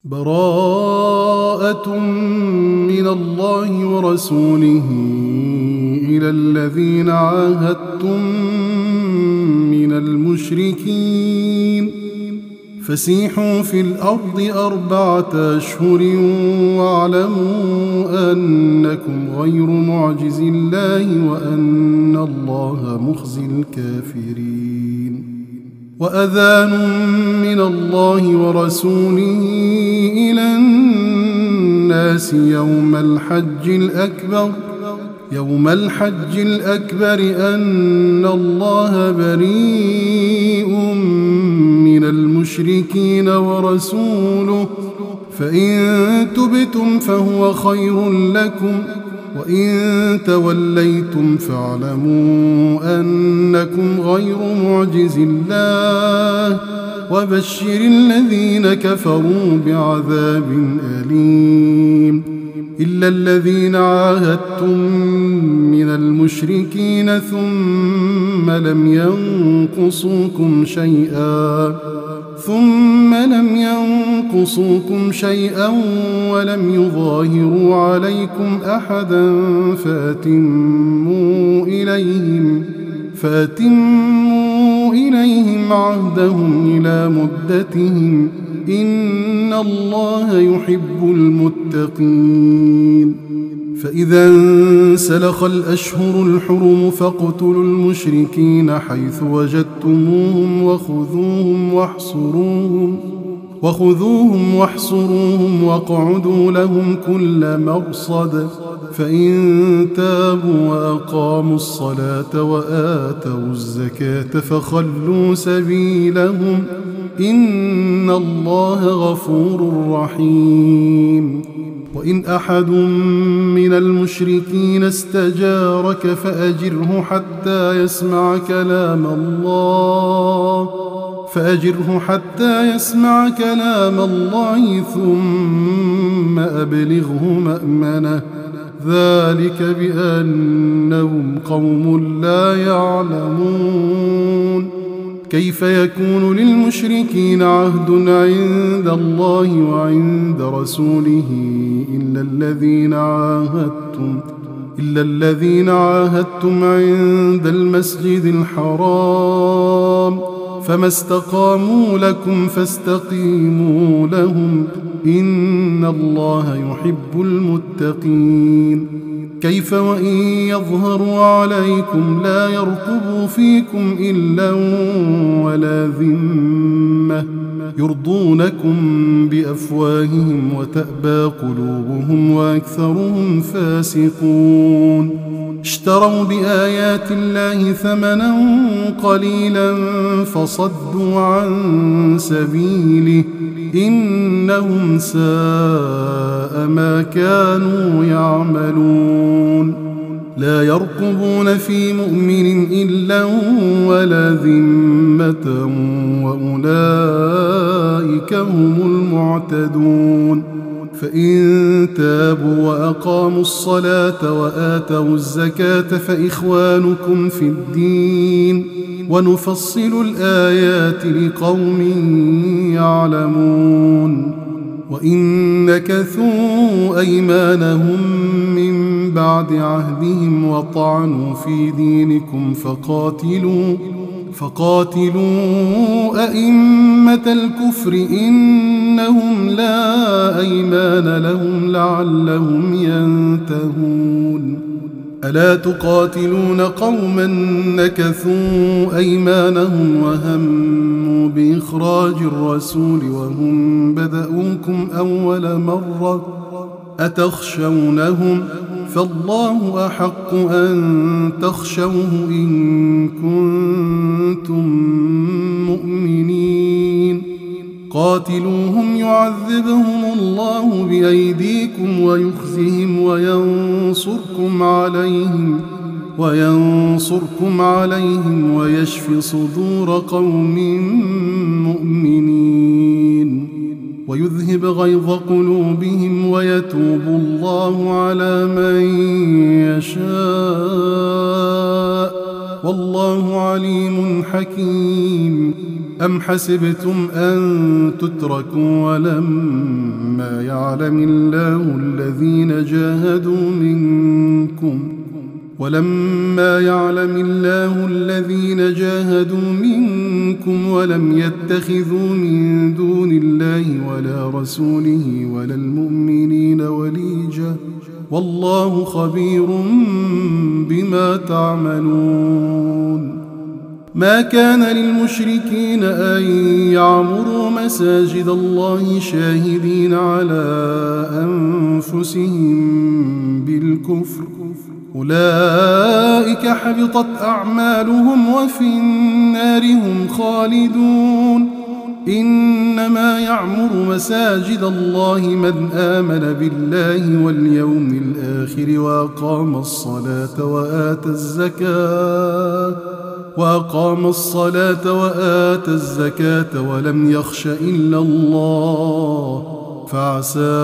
براءة من الله ورسوله إلى الذين عاهدتم من المشركين فسيحوا في الأرض 4 أشهر واعلموا أنكم غير معجز الله وأن الله مخزي الكافرين. وأذان من الله ورسوله إلى الناس يوم الحج الأكبر أن الله بريء من المشركين ورسوله فإن تبتم فهو خير لكم وإن توليتم فاعلموا أنكم غير معجز الله وبشر الذين كفروا بعذاب أليم. إلا الذين عاهدتم من المشركين ثم لم ينقصوكم شيئا ولم يظاهروا عليكم أحدا فأتموا إليهم عهدهم إلى مدتهم إن الله يحب المتقين. فإذا انسلخ الأشهر الحرم فاقتلوا المشركين حيث وجدتموهم وخذوهم واحصروهم واقعدوا لهم كل مرصد فإن تابوا وأقاموا الصلاة وآتوا الزكاة فخلوا سبيلهم إن الله غفور رحيم. وإن أحد من المشركين استجارك فأجره حتى يسمع كلام الله ثم أبلغه مأمنه ذلك بأنهم قوم لا يعلمون. كيف يكون للمشركين عهد عند الله وعند رسوله إلا الذين عاهدتم عند المسجد الحرام فما استقاموا لكم فاستقيموا لهم إن الله يحب المتقين. كيف وإن يظهروا عليكم لا يرقبوا فيكم إلا ولا ذمة يرضونكم بأفواههم وتأبى قلوبهم وأكثرهم فاسقون. اشتروا بآيات الله ثمنا قليلا فصدوا عن سبيله إنهم ساء ما كانوا يعملون. لا يرقبون في مؤمن إلا ولا ذمة وأولئك هم المعتدون. فإن تابوا وأقاموا الصلاة وآتوا الزكاة فإخوانكم في الدين ونفصل الآيات لقوم يعلمون. وإن نكثوا أيمانهم من بعد عهدهم وطعنوا في دينكم فقاتلوا أئمة الكفر إنهم لا أيمان لهم لعلهم ينتهون. ألا تقاتلون قوما نكثوا أيمانهم وهموا بإخراج الرسول وهم بدأوكم أول مرة أتخشونهم فالله أحق أن تخشوه إن كنتم مؤمنين. قاتلوهم يعذبهم الله بأيديكم ويخزهم وينصركم عليهم ويشف صدور قوم مؤمنين ويذهب غيظ قلوبهم ويتوب الله على من يشاء والله عليم حكيم. أم حسبتم أن تتركوا ولما يعلم الله الذين جاهدوا منكم ولم يتخذوا من دون الله ولا رسوله ولا المؤمنين وليجة والله خبير بما تعملون. ما كان للمشركين أن يعمروا مساجد الله شاهدين على أنفسهم بالكفر، أولئك حبطت أعمالهم وفي النار هم خالدون. إنما يعمر مساجد الله من آمن بالله واليوم الآخر وأقام الصلاة وآتى الزكاة ولم يخش إلا الله، فعسى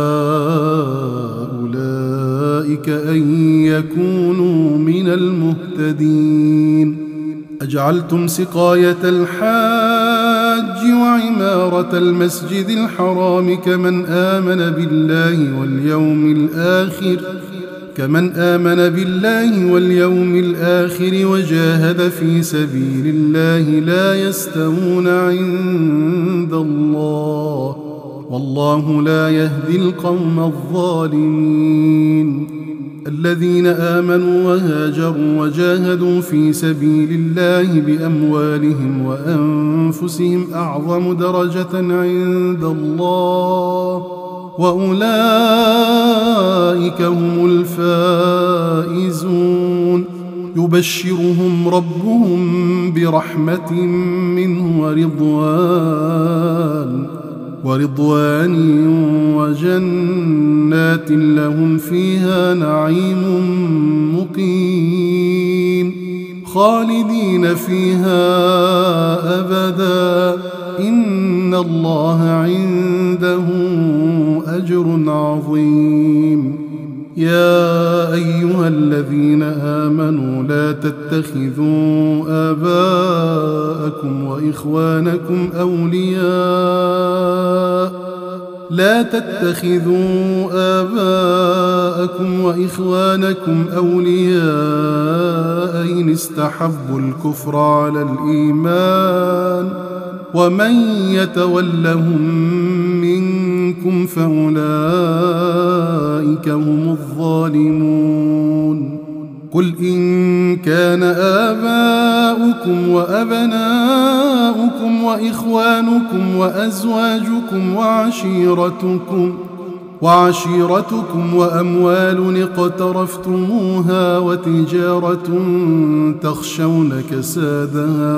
أولئك أن يكونوا من المهتدين. أجعلتم سقاية الحاج وعمارة المسجد الحرام كمن آمن بالله واليوم الآخر وجاهد في سبيل الله لا يستوون عند الله، والله لا يهدي القوم الظالمين. الذين آمنوا وهاجروا وجاهدوا في سبيل الله بأموالهم وأنفسهم أعظم درجة عند الله، وأولئك هم الفائزون. يبشرهم ربهم برحمة منه ورضوان وجنات لهم فيها نعيم مقيم خالدين فيها أبدا، إن الله عنده أجر عظيم. يا أيها الذين آمنوا لا تتخذوا آباءكم وإخوانكم أولياء إن استحبوا الكفر على الإيمان، ومن يتولهم منكم فأولئك هم الظالمون. قل إن كان آباؤكم وأبناؤكم وإخوانكم وأزواجكم وعشيرتكم وأموال اقترفتموها وتجارة تخشون كسادها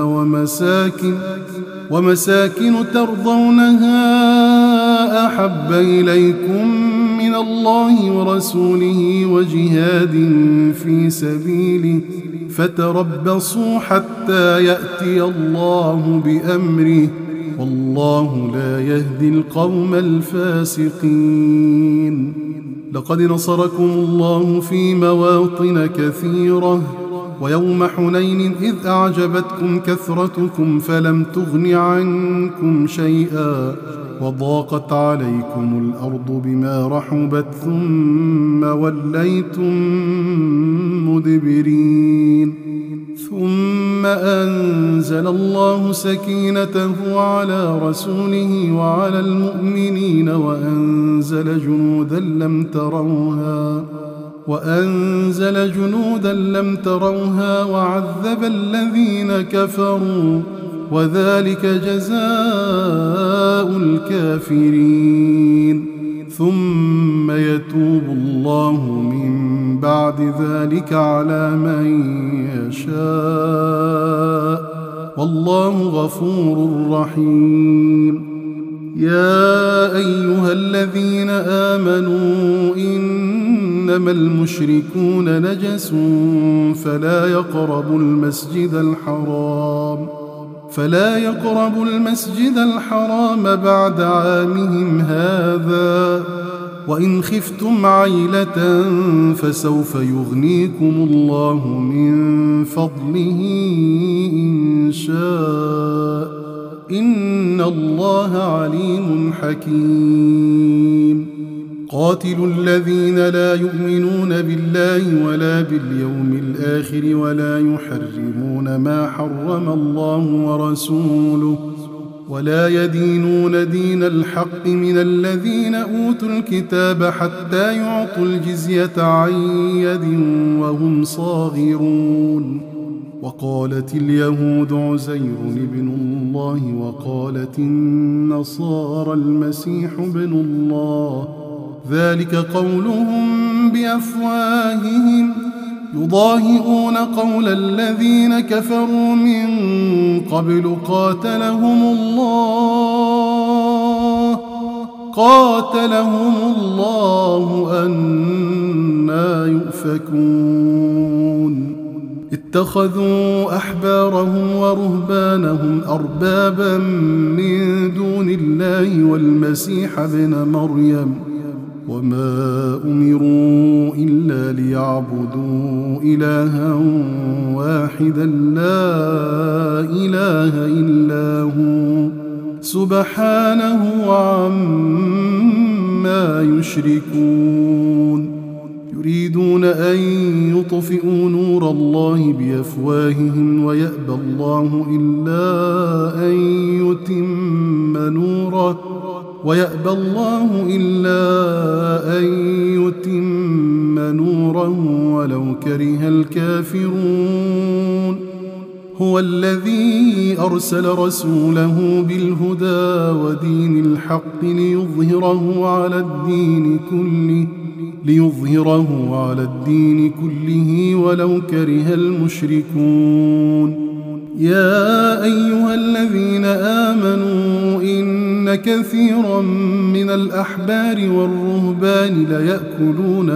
ومساكن ترضونها أحب إليكم من الله ورسوله وجهاد في سبيله فتربصوا حتى يأتي الله بأمره، والله لا يهدي القوم الفاسقين. لقد نصركم الله في مواطن كثيرة ويوم حنين إذ أعجبتكم كثرتكم فلم تغن عنكم شيئا وضاقت عليكم الأرض بما رحبت ثم وليتم مدبرين. ثم أنزل الله سكينته على رسوله وعلى المؤمنين وأنزل جنودا لم تروها وعذب الذين كفروا، وذلك جزاء الكافرين. ثم يتوب الله من بعد ذلك على من يشاء، والله غفور رحيم. يا أيها الذين آمنوا إنما المشركون نجس فلا يقربوا المسجد الحرام بعد عامهم هذا، وإن خفتم عيلة فسوف يغنيكم الله من فضله إن شاء، إن الله عليم حكيم. قاتلوا الذين لا يؤمنون بالله ولا باليوم الآخر ولا يحرمون ما حرم الله ورسوله ولا يدينون دين الحق من الذين أوتوا الكتاب حتى يعطوا الجزية عن يد وهم صاغرون. وقالت اليهود عزير ابن الله وقالت النصارى المسيح ابن الله، ذلك قولهم بأفواههم يضاهئون قول الذين كفروا من قبل قاتلهم الله أنى يؤفكون. اتخذوا أحبارهم ورهبانهم أربابا من دون الله والمسيح ابن مريم، وما أمروا إلا ليعبدوا إلها واحدا لا إله إلا هو سبحانه عما يشركون. يريدون أن يطفئوا نور الله بأفواههم ويأبى الله إلا أن يتم نوره ولو كره الكافرون. هو الذي أرسل رسوله بالهدى ودين الحق ليظهره على الدين كله ولو كره المشركون. يا أيها الذين آمنوا إن كثيرا من الأحبار والرهبان ليأكلون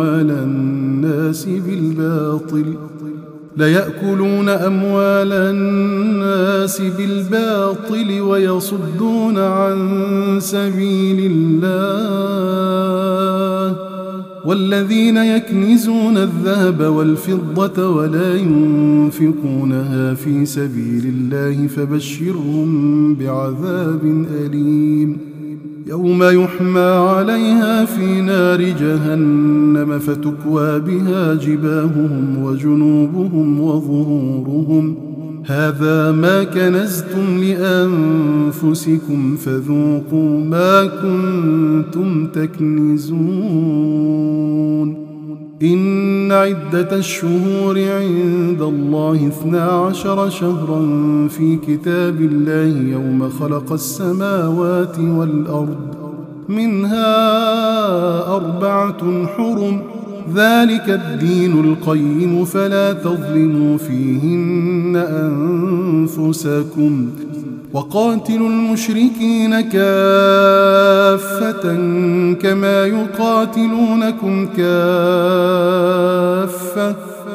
أموال الناس بالباطل ويصدون عن سبيل الله، والذين يكنزون الذهب والفضة ولا ينفقونها في سبيل الله فبشرهم بعذاب أليم. يوم يحمى عليها في نار جهنم فتكوى بها جباههم وجنوبهم وظهورهم، هذا ما كنزتم لأنفسكم فذوقوا ما كنتم تكنزون. إن عدة الشهور عند الله 12 شهرا في كتاب الله يوم خلق السماوات والأرض، منها 4 حرم، ذلك الدين القيم، فلا تظلموا فيهن أنفسكم. وقاتلوا المشركين كافة كما يقاتلونكم كافة،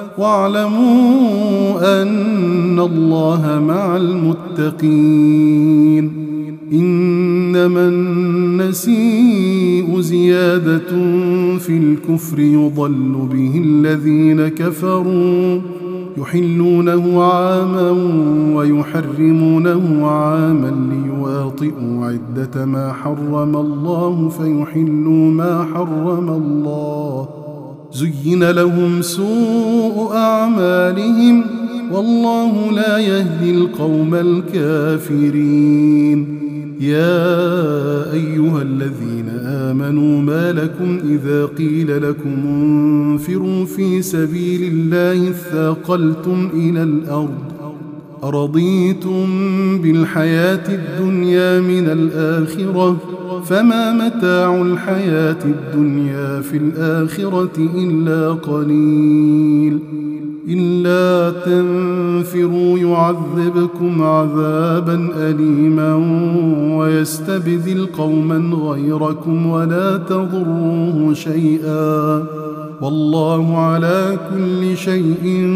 واعلموا أن الله مع المتقين. إنما النسيء زيادة في الكفر يضل به الذين كفروا يحلونه عاما ويحرمونه عاما ليواطئوا عدة ما حرم الله فيحلوا ما حرم الله. زين لهم سوء أعمالهم والله لا يهدي القوم الكافرين. يا أيها الذين آمنوا ما لكم إذا قيل لكم انفروا في سبيل الله اثاقلتم إلى الأرض، أرضيتم بالحياة الدنيا من الآخرة، فما متاع الحياة الدنيا في الآخرة إلا قليل. إلا تنفروا يعذبكم عذابا أليما ويستبدل قوما غيركم ولا تضروه شيئا والله على كل شيء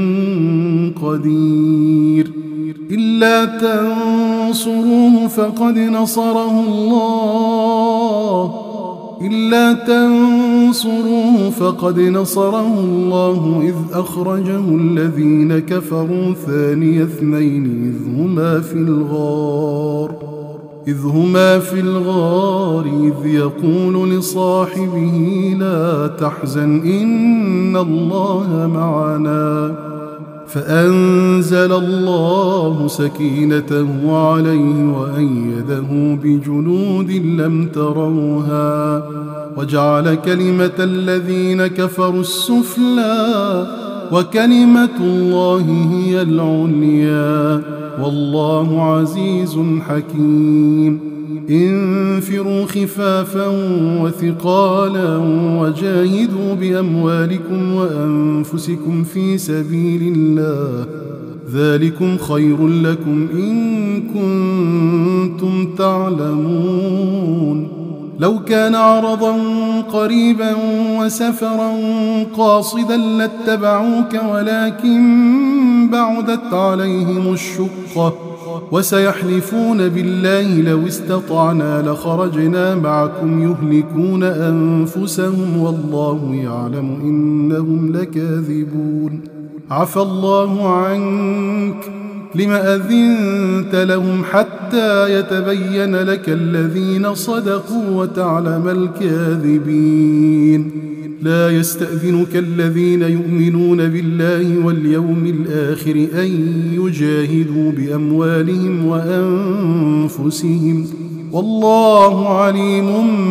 قدير. إلا تنصروه فقد نصره الله إلا تنصروه فقد نصره الله إذ أخرجه الذين كفروا ثاني اثنين إذ هما في الغار إذ يقول لصاحبه لا تحزن إن الله معنا فأنزل الله سكينته عليه وأيده بجنود لم تروها وجعل كلمة الذين كفروا السفلى وكلمة الله هي العليا والله عزيز حكيم انفروا خفافا وثقالا وجاهدوا بأموالكم وأنفسكم في سبيل الله ذلكم خير لكم إن كنتم تعلمون لو كان عرضا قريبا وسفرا قاصدا لاتبعوك ولكن بعدت عليهم الشقة وسيحلفون بالله لو استطعنا لخرجنا معكم يهلكون أنفسهم والله يعلم إنهم لكاذبون عفى الله عنك لم أذنت لهم حتى يتبين لك الذين صدقوا وتعلم الكاذبين لا يستأذنك الذين يؤمنون بالله واليوم الآخر أن يجاهدوا بأموالهم وأنفسهم والله عليم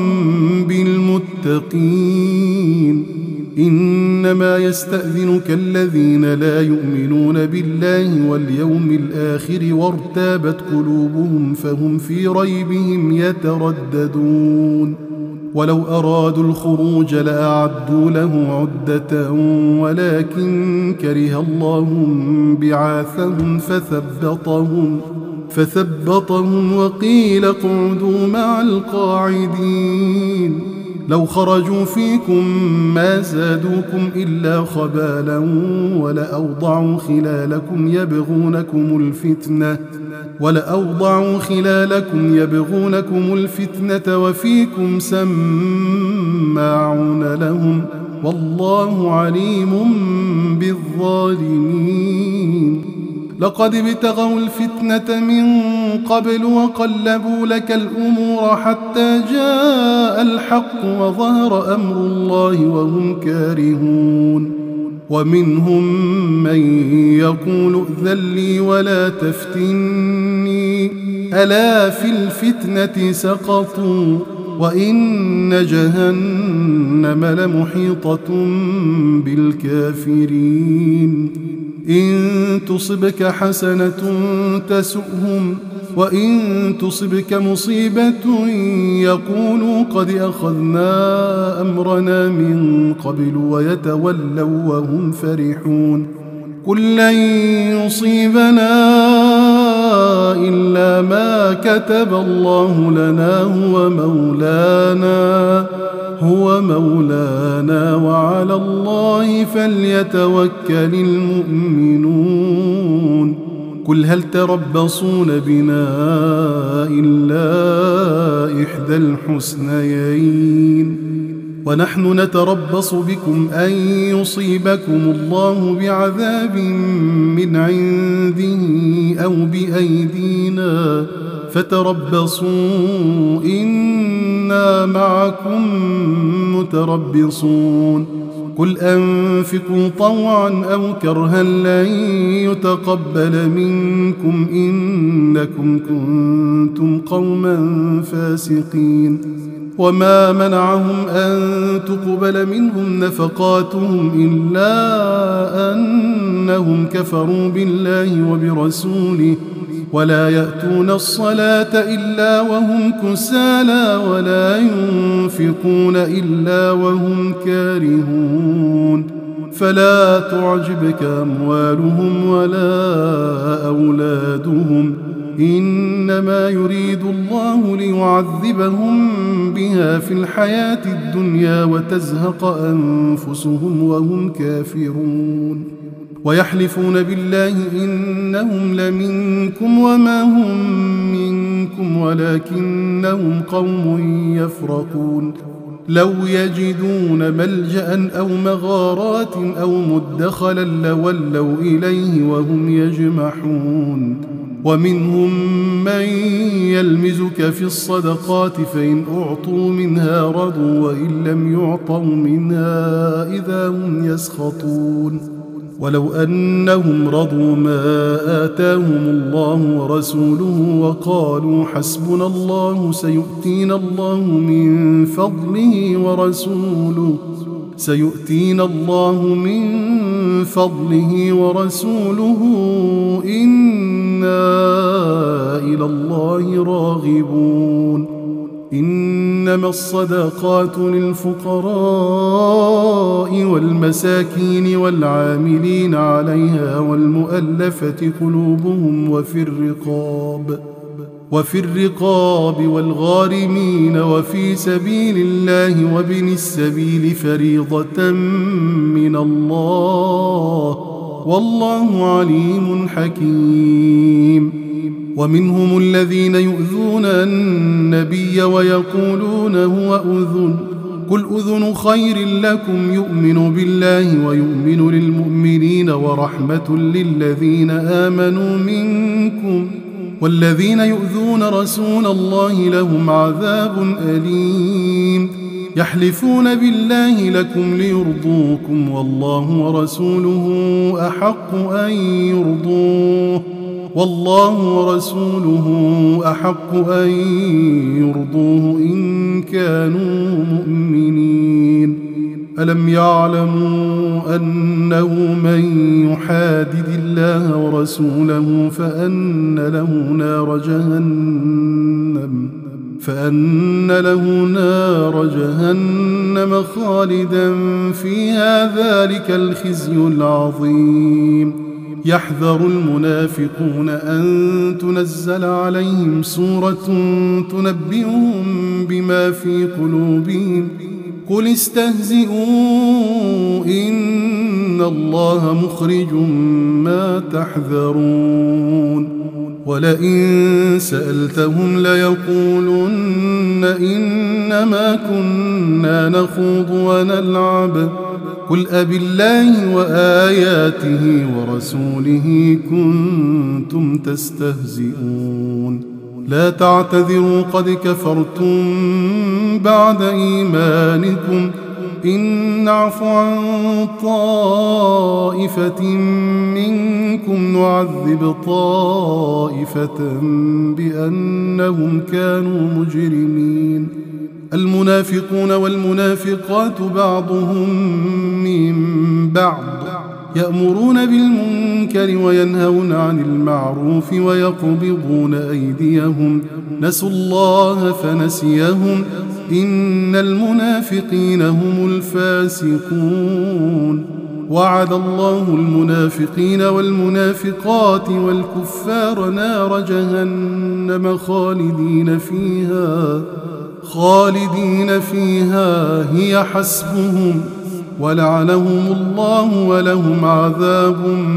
بالمتقين إنما يستأذنك الذين لا يؤمنون بالله واليوم الآخر وارتابت قلوبهم فهم في ريبهم يترددون ولو أرادوا الخروج لأعدوا له عدة ولكن كره الله بعاثهم فثبطهم وقيل اقعدوا مع القاعدين لو خرجوا فيكم ما زادوكم إلا خبالا ولأوضعوا خلالكم الفتنة وفيكم سماعون لهم والله عليم بالظالمين لقد ابتغوا الفتنة من قبل وقلبوا لك الأمور حتى جاء الحق وظهر أمر الله وهم كارهون ومنهم من يقول ائذن لي ولا تفتني ألا في الفتنة سقطوا وإن جهنم لمحيطة بالكافرين إن تصبك حسنة تسؤهم وإن تصبك مصيبة يقولوا قد أخذنا أمرنا من قبل ويتولوا وهم فرحون قل لن يصيبنا إلا ما كتب الله لنا هو مولانا وعلى الله فليتوكل المؤمنون قل هل تربصون بنا إلا إحدى الحسنيين ونحن نتربص بكم أن يصيبكم الله بعذاب من عنده أو بأيدينا فتربصوا إنا معكم متربصون قل أنفقوا طوعا أو كرها لن يتقبل منكم إنكم كنتم قوما فاسقين وما منعهم أن تقبل منهم نفقاتهم إلا أنهم كفروا بالله وبرسوله ولا يأتون الصلاة إلا وهم كسالى ولا ينفقون إلا وهم كارهون فلا تعجبك أموالهم ولا أولادهم إنما يريد الله ليعذبهم بها في الحياة الدنيا وتزهق أنفسهم وهم كافرون ويحلفون بالله إنهم لمنكم وما هم منكم ولكنهم قوم يفرقون لو يجدون ملجأ أو مغارات أو مدخلا لولوا إليه وهم يجمحون ومنهم من يلمزك في الصدقات فإن أعطوا منها رضوا وإن لم يعطوا منها إذا هم يسخطون ولو أنهم رضوا ما آتاهم الله ورسوله وقالوا حسبنا الله سيؤتينا الله من فضله ورسوله إنا إلى الله راغبون إنما الصدقات للفقراء والمساكين والعاملين عليها والمؤلفة قلوبهم وفي الرقاب والغارمين وفي سبيل الله وابن السبيل فريضة من الله والله عليم حكيم ومنهم الذين يؤذون النبي ويقولون هو أذن قل أذن خير لكم يؤمن بالله ويؤمن للمؤمنين ورحمة للذين آمنوا منكم والذين يؤذون رسول الله لهم عذاب أليم يحلفون بالله لكم ليرضوكم والله ورسوله أحق أن يرضوه إن كانوا مؤمنين ألم يعلموا أنه من يحادد الله ورسوله فأن له نار جهنم خالدا فيها ذلك الخزي العظيم يحذر المنافقون أن تنزل عليهم سورة تنبئهم بما في قلوبهم قل استهزئوا إن الله مخرج ما تحذرون ولئن سألتهم ليقولن إنما كنا نخوض ونلعب قل أبالله وآياته ورسوله كنتم تستهزئون لا تعتذروا قد كفرتم بعد إيمانكم إن نعف عن طائفة منكم نعذب طائفة بأنهم كانوا مجرمين المنافقون والمنافقات بعضهم من بعض يأمرون بالمنكر وينهون عن المعروف ويقبضون أيديهم نسوا الله فنسيهم إن المنافقين هم الفاسقون وعد الله المنافقين والمنافقات والكفار نار جهنم خالدين فيها هي حسبهم ولعنهم الله ولهم عذاب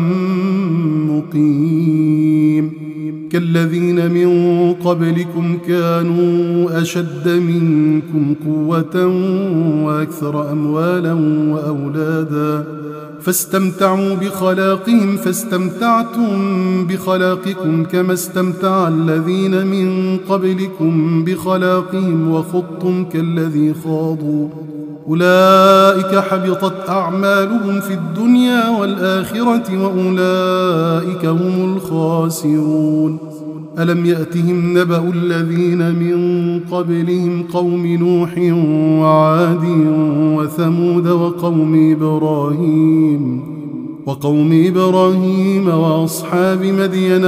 مقيم كالذين من قبلكم كانوا أشد منكم قوة وأكثر أموالا وأولادا فاستمتعوا بخلاقهم فاستمتعتم بخلاقكم كما استمتع الذين من قبلكم بخلاقهم وخضتم كالذي خاضوا أولئك حبطت أعمالهم في الدنيا والآخرة وأولئك هم الخاسرون ألم يأتهم نبأ الذين من قبلهم قوم نوح وعاد وثمود وقوم إبراهيم وأصحاب مدين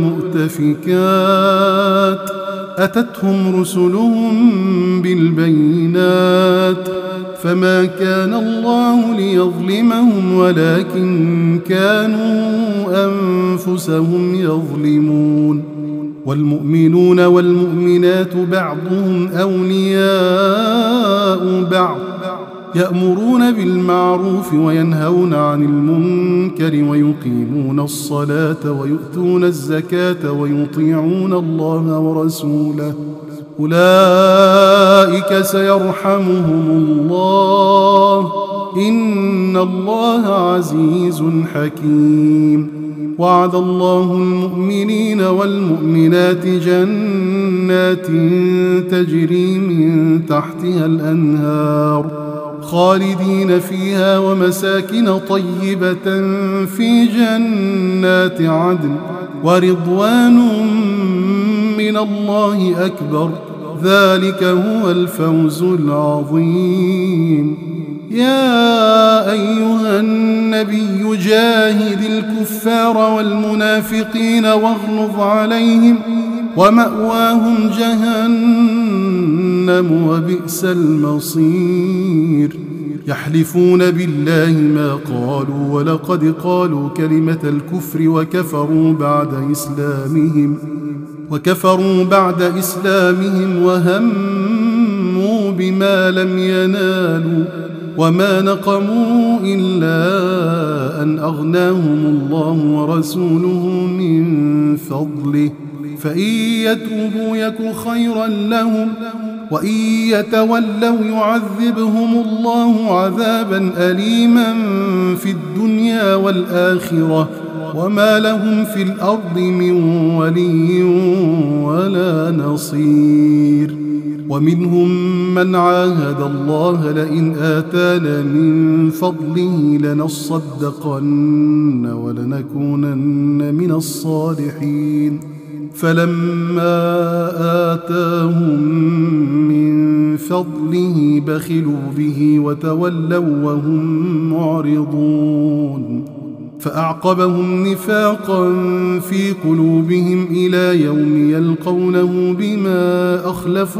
والمؤتفكات أتتهم رسلهم بالبينات فما كان الله ليظلمهم ولكن كانوا أنفسهم يظلمون والمؤمنون والمؤمنات بعضهم أولياء بعض يأمرون بالمعروف وينهون عن المنكر ويقيمون الصلاة ويؤتون الزكاة ويطيعون الله أولئك سيرحمهم الله إن الله عزيز حكيم. وعد الله المؤمنين والمؤمنات جنات تجري من تحتها الأنهار خالدين فيها ومساكن طيبة في جنات عدن ورضوان من الله أكبر ذلك هو الفوز العظيم. يا أيها النبي جاهد الكفار والمنافقين واغلظ عليهم ومأواهم جهنم وبئس المصير. يحلفون بالله ما قالوا ولقد قالوا كلمة الكفر وكفروا بعد إسلامهم وهموا بما لم ينالوا وما نقموا إلا أن أغناهم الله ورسوله من فضله فإن يتوبوا يك خيرا لهم وإن يتولوا يعذبهم الله عذابا أليما في الدنيا والآخرة وما لهم في الأرض من ولي ولا نصير. ومنهم من عاهد الله لئن آتانا من فضله لنصدقن ولنكونن من الصالحين فلما آتاهم من فضله بخلوا به وتولوا وهم معرضون فأعقبهم نفاقا في قلوبهم إلى يوم يلقونه بما أخلفوا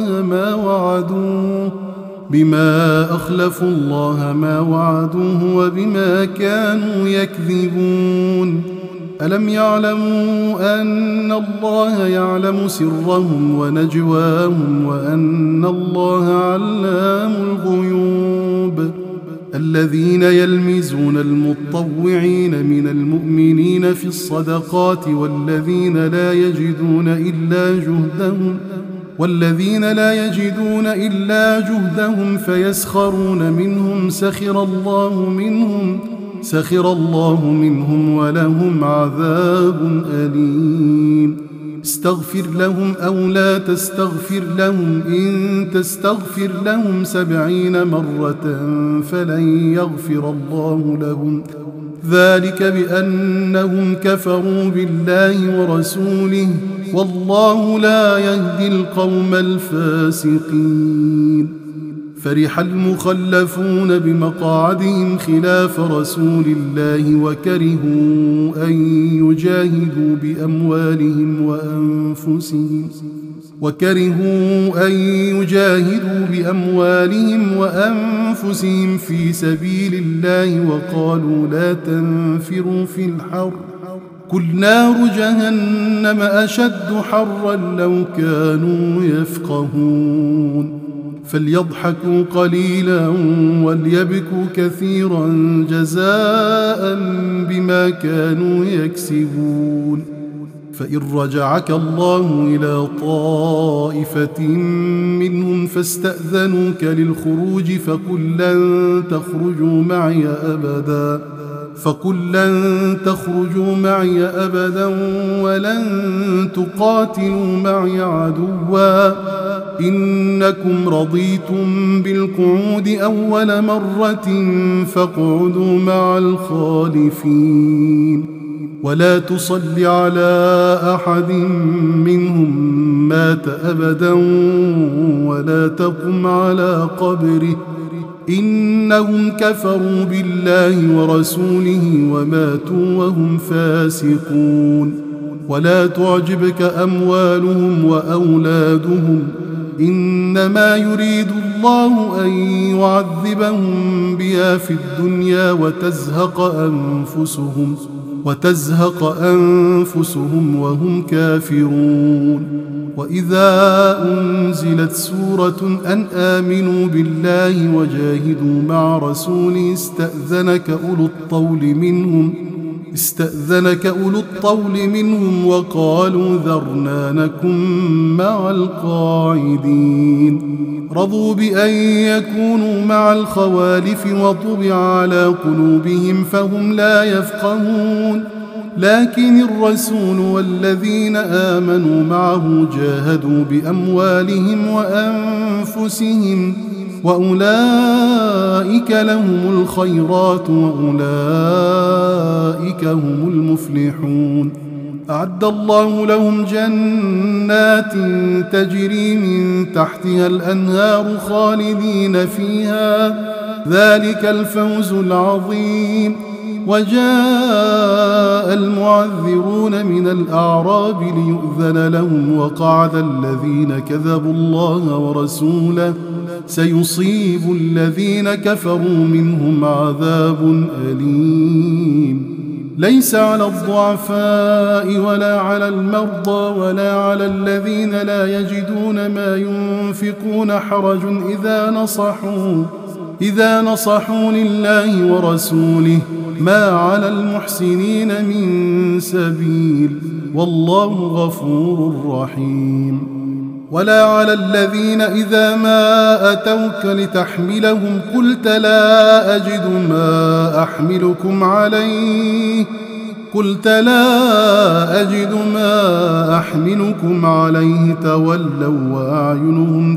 الله ما وعدوه وبما كانوا يكذبون. ألم يعلموا أن الله يعلم سرهم ونجواهم وأن الله علام الغيوب. الذين يلمزون المطوعين من المؤمنين في الصدقات والذين لا يجدون إلا جهدهم فيسخرون منهم سخر الله منهم ولهم عذاب أليم. استغفر لهم أو لا تستغفر لهم إن تستغفر لهم 70 مرة فلن يغفر الله لهم ذلك بأنهم كفروا بالله ورسوله والله لا يهدي القوم الفاسقين. فرح المخلفون بمقاعدهم خلاف رسول الله وكرهوا أن يجاهدوا بأموالهم وأنفسهم في سبيل الله وقالوا لا تنفروا في الحر قل نار جهنم أشد حرا لو كانوا يفقهون. فليضحكوا قليلا وليبكوا كثيرا جزاء بما كانوا يكسبون. فإن رجعك الله إلى طائفة منهم فاستأذنوك للخروج فقل لن تخرجوا معي أبدا ولن تقاتلوا معي عدوا إنكم رضيتم بالقعود أول مرة فاقعدوا مع الخالفين. ولا تصل على أحد منهم مات أبدا ولا تقم على قبره إنهم كفروا بالله ورسوله وماتوا وهم فاسقون. ولا تعجبك أموالهم وأولادهم إنما يريد الله أن يعذبهم بها في الدنيا وتزهق أنفسهم وهم كافرون. وإذا أنزلت سورة أن آمنوا بالله وجاهدوا مع رسوله استأذنك استأذنك أولو الطول منهم وقالوا ذرنا نكن مع القاعدين رضوا بأن يكونوا مع الخوالف وطبع على قلوبهم فهم لا يفقهون لكن الرسول والذين آمنوا معه جاهدوا بأموالهم وأنفسهم وأولئك لهم الخيرات وأولئك هم المفلحون أعد الله لهم جنات تجري من تحتها الأنهار خالدين فيها ذلك الفوز العظيم وجاء المعذرون من الأعراب ليؤذن لهم وقعد الذين كذبوا الله ورسوله سيصيب الذين كفروا منهم عذاب أليم ليس على الضعفاء ولا على المرضى ولا على الذين لا يجدون ما ينفقون حرج إذا نصحوا لله ورسوله ما على المحسنين من سبيل والله غفور رحيم ولا على الذين إذا ما أتوك لتحملهم قلت لا أجد ما أحملكم عليه تولوا وأعينهم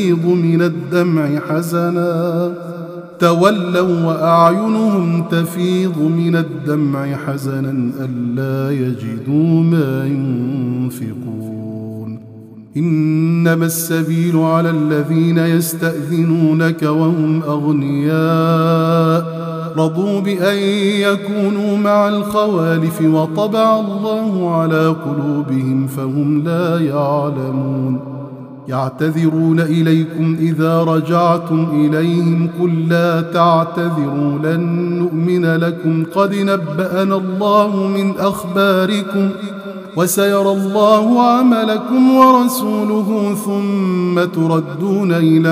تفيض من الدمع حزنا ألا يجدوا ما ينفقون إنما السبيل على الذين يستأذنونك وهم أغنياء رضوا بأن يكونوا مع الخوالف وطبع الله على قلوبهم فهم لا يعلمون يعتذرون إليكم إذا رجعتم إليهم قل لا تعتذروا لن نؤمن لكم قد نبأنا الله من أخباركم وسيرى الله عملكم ورسوله ثم تردون إلى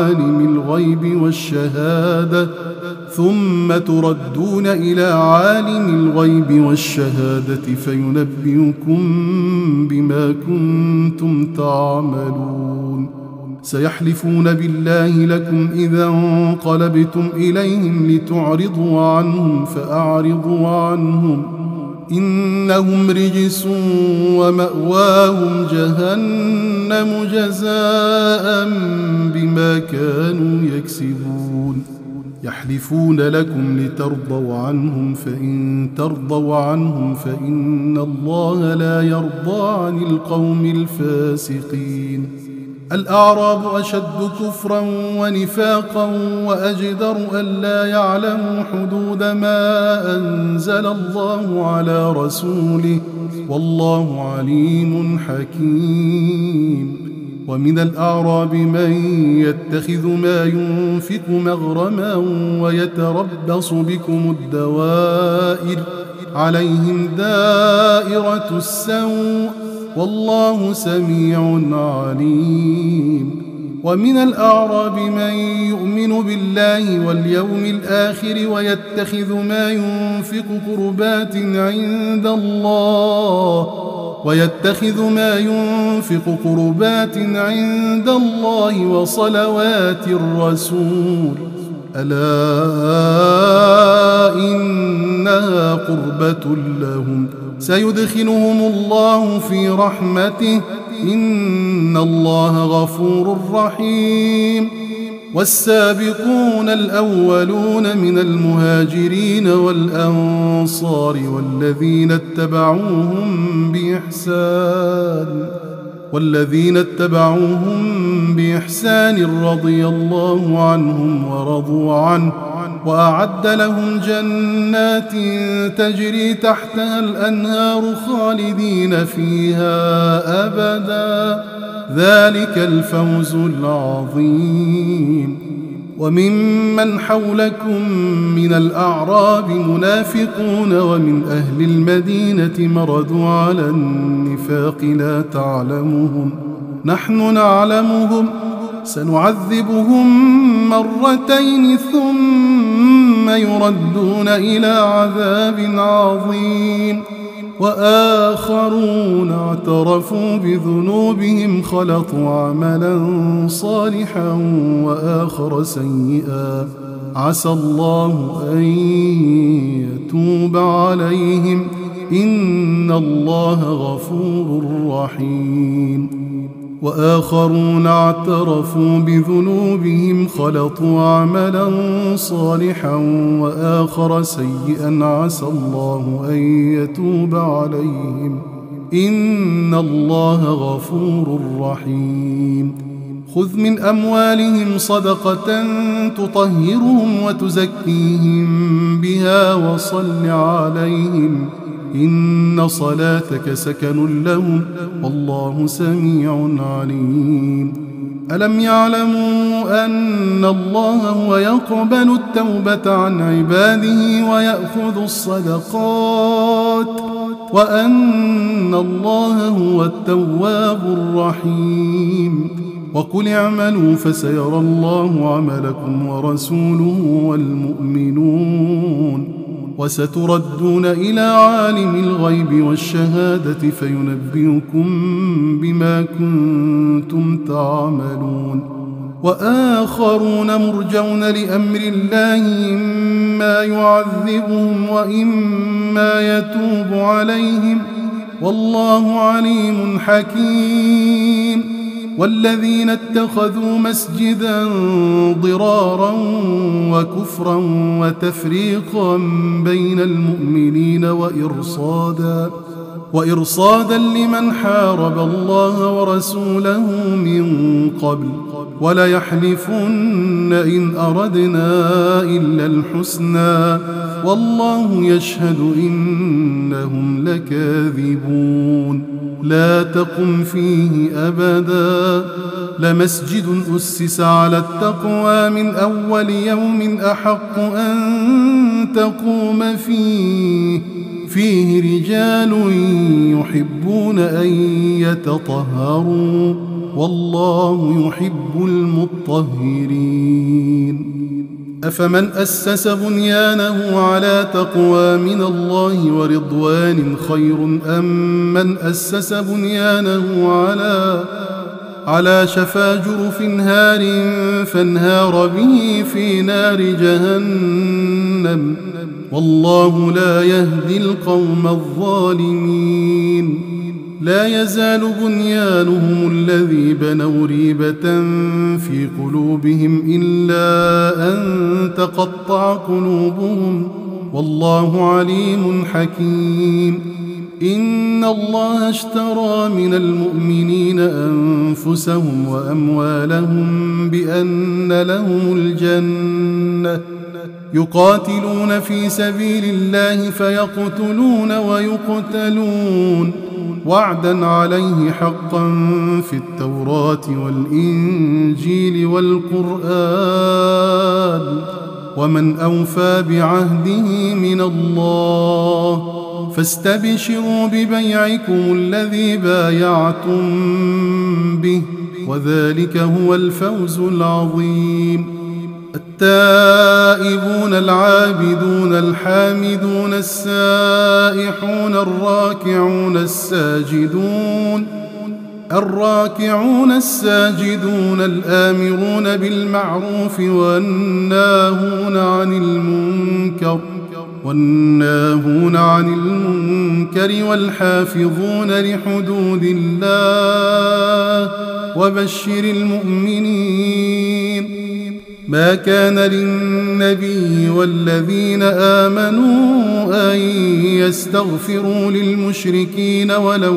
عالم الغيب والشهادة فينبئكم بما كنتم تعملون سيحلفون بالله لكم إذا انقلبتم إليهم لتعرضوا عنهم فأعرضوا عنهم إنهم رجس ومأواهم جهنم جزاء بما كانوا يكسبون يحلفون لكم لترضوا عنهم فإن ترضوا عنهم فإن الله لا يرضى عن القوم الفاسقين الأعراب أشد كفرا ونفاقا وأجدر ألا يعلموا حدود ما أنزل الله على رسوله والله عليم حكيم ومن الأعراب من يتخذ ما ينفق مغرما ويتربص بكم الدوائر عليهم دائرة السوء والله سميع عليم ومن الأعراب من يؤمن بالله واليوم الآخر ويتخذ ما ينفق قربات عند الله وصلوات الرسول ألا إنها قربة لهم سيدخلهم الله في رحمته إن الله غفور رحيم والسابقون الأولون من المهاجرين والأنصار والذين اتبعوهم بإحسان رضي الله عنهم ورضوا عنه وأعد لهم جنات تجري تحتها الأنهار خالدين فيها أبدا ذلك الفوز العظيم وممن حولكم من الأعراب منافقون ومن أهل المدينة مردوا على النفاق لا تعلمهم نحن نعلمهم سنعذبهم مرتين ثم يردون إلى عذاب عظيم. وآخرون اعترفوا بذنوبهم خلطوا عملا صالحا وآخر سيئا عسى الله أن يتوب عليهم إن الله غفور رحيم. وآخرون اعترفوا بذنوبهم خلطوا عملا صالحا وآخر سيئا عسى الله أن يتوب عليهم إن الله غفور رحيم. خذ من أموالهم صدقة تطهرهم وتزكيهم بها وصل عليهم إن صلاتك سكن لهم والله سميع عليم. ألم يعلموا أن الله هو يقبل التوبة عن عباده ويأخذ الصدقات وأن الله هو التواب الرحيم. وقل اعملوا فسيرى الله عملكم ورسوله والمؤمنون وستردون إلى عالم الغيب والشهادة فينبئكم بما كنتم تعملون. وآخرون مرجون لأمر الله إما يعذبهم وإما يتوب عليهم والله عليم حكيم. والذين اتخذوا مسجدا ضرارا وكفرا وتفريقا بين المؤمنين وإرصادا لمن حارب الله ورسوله من قبل وليحلفن إن أردنا إلا الحسنى والله يشهد إنهم لكاذبون. لا تقم فيه أبدا لمسجد أسس على التقوى من أول يوم أحق أن تقوم فيه رجال يحبون أن يتطهروا والله يحب المطهرين. أفمن أسس بنيانه على تقوى من الله ورضوان خير أم من أسس بنيانه على شفا جرف هار فانهار به في نار جهنم والله لا يهدي القوم الظالمين. لا يزال بنيانهم الذي بنوا ريبة في قلوبهم إلا أن تقطع قلوبهم والله عليم حكيم. إن الله اشترى من المؤمنين أنفسهم وأموالهم بأن لهم الجنة يقاتلون في سبيل الله فيقتلون ويقتلون وعدا عليه حقا في التوراة والإنجيل والقرآن ومن أوفى بعهده من الله فاستبشروا ببيعكم الذي بايعتم به وذلك هو الفوز العظيم. التائبون العابدون الحامدون السائحون الراكعون الساجدون الآمرون بالمعروف والناهون عن المنكر والحافظون لحدود الله وبشر المؤمنين. ما كان للنبي والذين آمنوا أن يستغفروا للمشركين ولو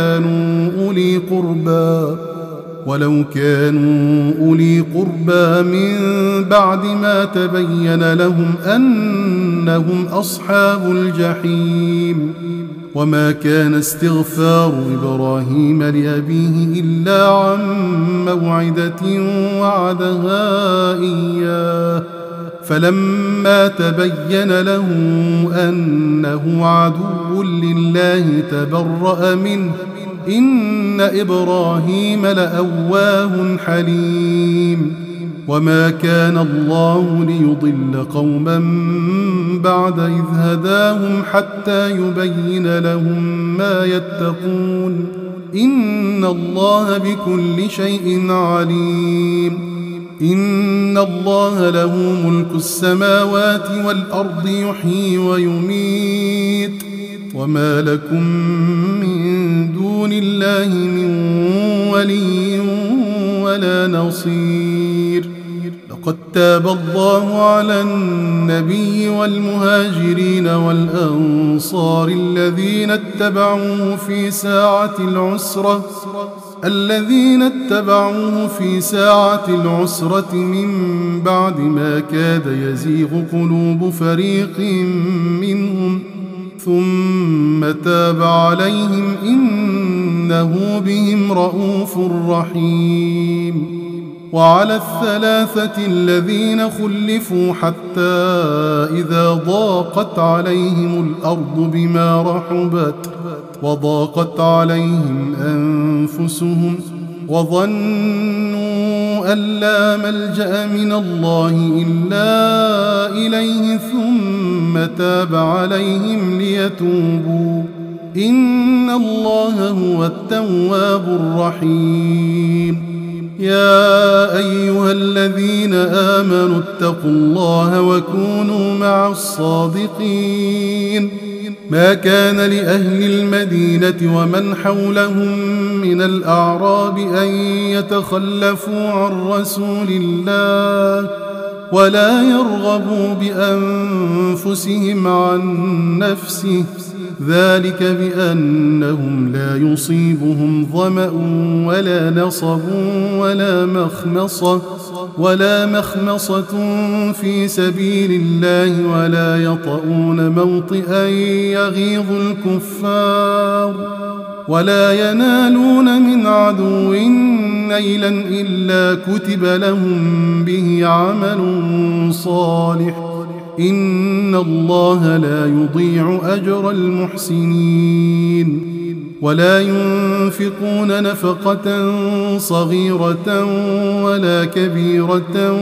كانوا أولي قربى من بعد ما تبين لهم أنهم أصحاب الجحيم. وما كان استغفار إبراهيم لأبيه إلا عن موعدة وعدها إياه فلما تبين له أنه عدو لله تبرأ منه إن إبراهيم لأواه حليم. وما كان الله ليضل قوما بعد إذ هداهم حتى يبين لهم ما يتقون إن الله بكل شيء عليم إن الله له ملك السماوات والأرض يحيي ويميت وما لكم من دون الله من ولي ولا نصير لقد تاب الله على النبي والمهاجرين والأنصار الذين اتبعوه في ساعة العسرة من بعد ما كاد يزيغ قلوب فريق منهم ثم تاب عليهم إنه بهم رءوف رحيم وعلى الثلاثة الذين خلفوا حتى إذا ضاقت عليهم الأرض بما رحبت وضاقت عليهم أنفسهم وظنوا أن لا ملجأ من الله إلا إليه ثم تاب عليهم ليتوبوا إن الله هو التواب الرحيم يا أيها الذين آمنوا اتقوا الله وكونوا مع الصادقين ما كان لأهل المدينة ومن حولهم من الأعراب أن يتخلفوا عن رسول الله ولا يرغبوا بأنفسهم عن نفسه ذلك بأنهم لا يصيبهم ظمأ ولا نصب ولا مخمصة في سبيل الله ولا يطؤون موطئا يغيظ الكفار ولا ينالون من عدو نيلا إلا كتب لهم به عمل صالح إن الله لا يضيع أجر المحسنين ولا ينفقون نفقة صغيرة ولا كبيرة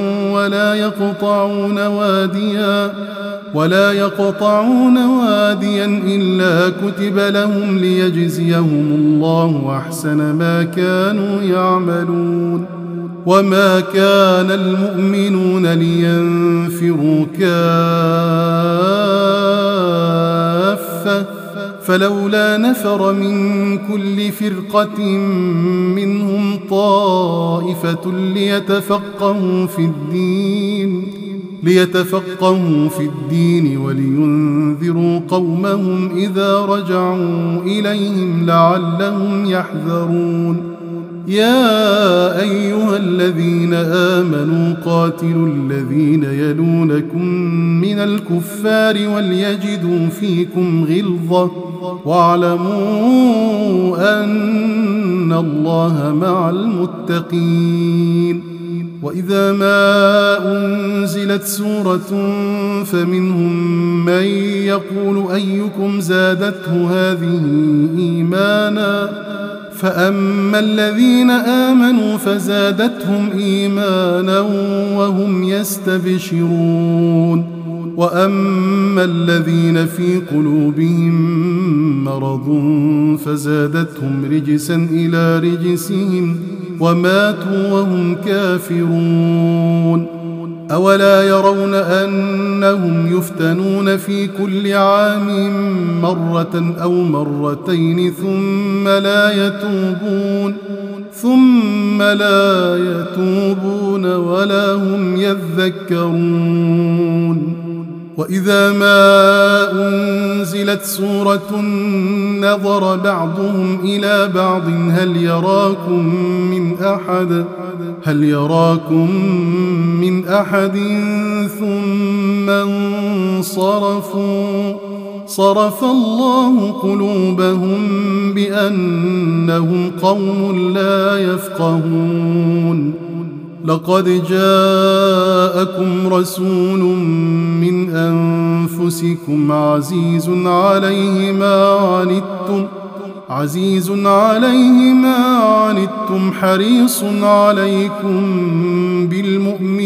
ولا يقطعون واديا إلا كتب لهم ليجزيهم الله أحسن ما كانوا يعملون وما كان المؤمنون لينفروا كافة فلولا نفر من كل فرقة منهم طائفة ليتفقهوا في الدين ولينذروا قومهم إذا رجعوا إليهم لعلهم يحذرون يا أيها الذين آمنوا قاتلوا الذين يلونكم من الكفار وليجدوا فيكم غلظة واعلموا أن الله مع المتقين وإذا ما أنزلت سورة فمنهم من يقول أيكم زادته هذه إيمانا فأما الذين آمنوا فزادتهم إيمانا وهم يستبشرون وأما الذين في قلوبهم مرض فزادتهم رجسا إلى رجسهم وماتوا وهم كافرون أولا يرون أنهم يفتنون في كل عام مرة أو مرتين ثم لا يتوبون ولا هم يذكرون وإذا ما أنزلت سورة نظر بعضهم إلى بعض هل يراكم من أحد ثم انصرفوا صرف الله قلوبهم بأنهم قوم لا يفقهون لقد جاءكم رسول من أنفسكم عزيز عليه ما عنتم حريص عليكم بالمؤمنين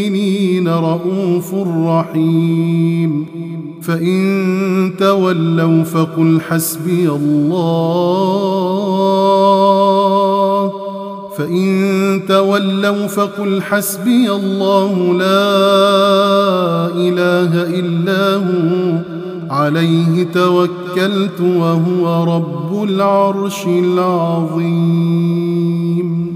لرءوف رحيم فإن تولوا فقل حسبي الله لا إله إلا هو عليه توكلت وهو رب العرش العظيم.